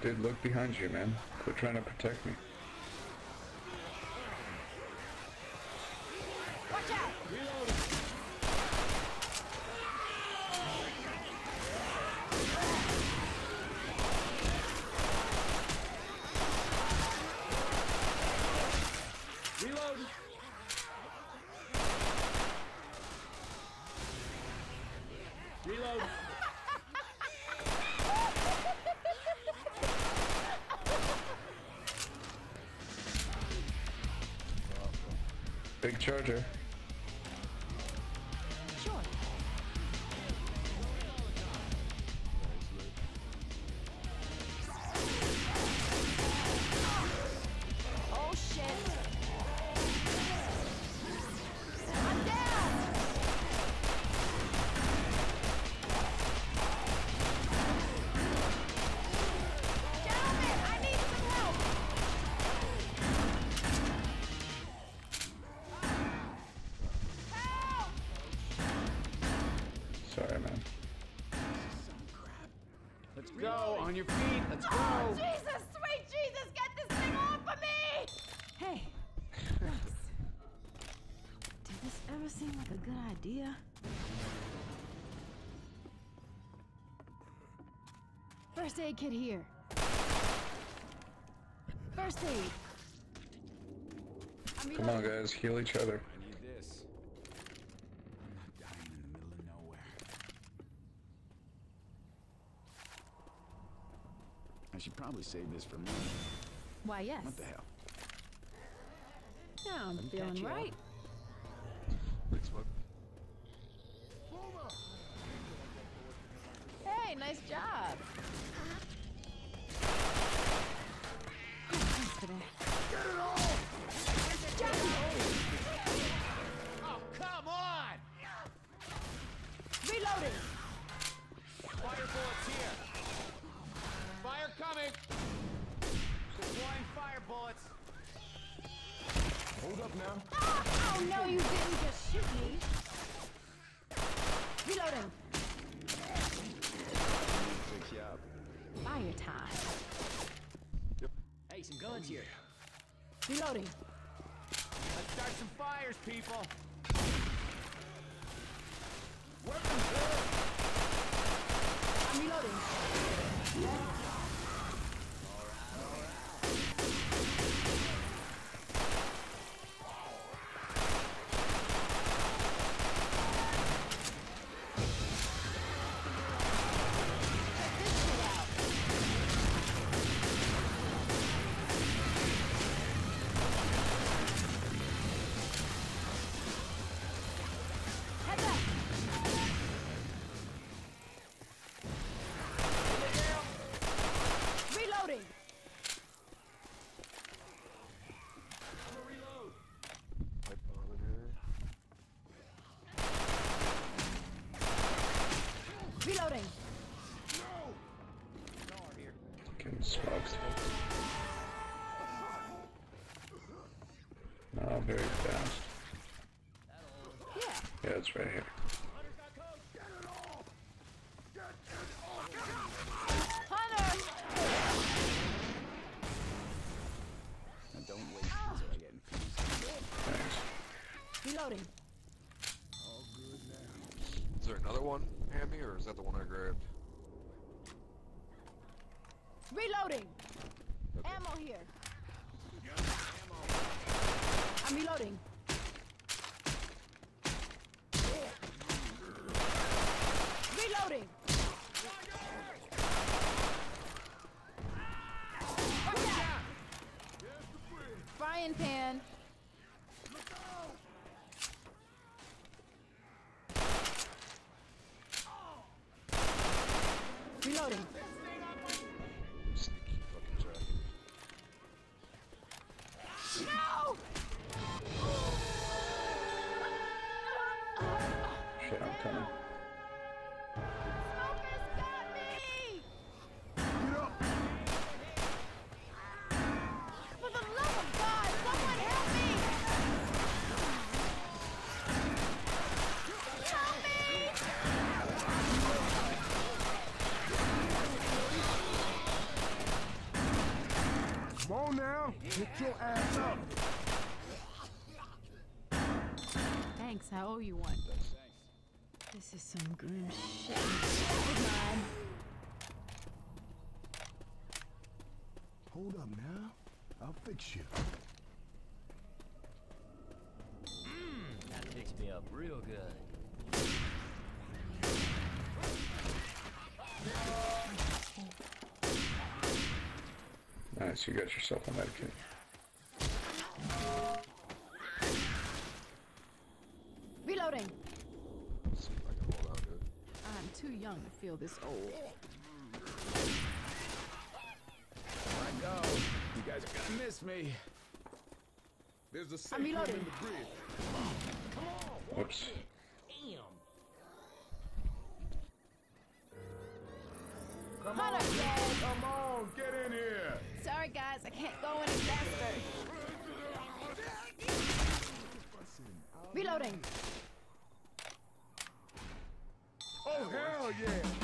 Dude, look behind you, man. Quit trying to protect me. Watch out! Reloading. Reloading. Reload. Big charger. Sure. Oh shit! I'm down! Gentlemen, I need some help! Help! Sorry, man. Let's go. On your feet. Let's go. Oh, Jesus! Sweet Jesus! Get this thing off of me! Hey, relax. Did this ever seem like a good idea? First aid kit here. First aid. Come on, guys. Heal each other. I need this. I'm not dying in the middle of nowhere. I should probably save this for me. Why, yes. What the hell? Now I'm catch feeling you right. Thanks, bud. Hey, nice job. Thanks for that. Oh, come on! Reloading. Fire bullets here. Fire coming. Deploying fire bullets. Hold up now. Oh, no, you didn't just shoot me. Reloading. Good job. Fire time. Hey, some guns here. Reloading. Let's start some fires, people. Weapons here. I'm reloading. Check this shit out. Heads up. Reloading. Reloading. Getting smoked. No, very fast. Yeah. Yeah, it's right here. Hunter. Now don't wait until I get infused. Thanks. Reloading. Is there another one handy, or is that the one I grabbed? Reloading. Ammo here. I'm reloading. Reloading. Watch out. Frying pan. Reloading. Sneaky fucking jacket. No! Shit, I'm coming. Smoker's got me! For the love of God, someone help me! Help me! Get your ass up. Thanks, I owe you one. This is some grim shit. Hold up now. I'll fix you. That fixed me up real good. Nice, you got yourself a medikit. Reloading. Let's see if I can hold on to it. I'm too young to feel this old. I go. You guys are gonna miss me. There's a safe room in reloading. the bridge. Whoops. Come Hold on, up, Dad. come on, get in here. Sorry, guys, I can't go any faster. Reloading. Oh, hell yeah.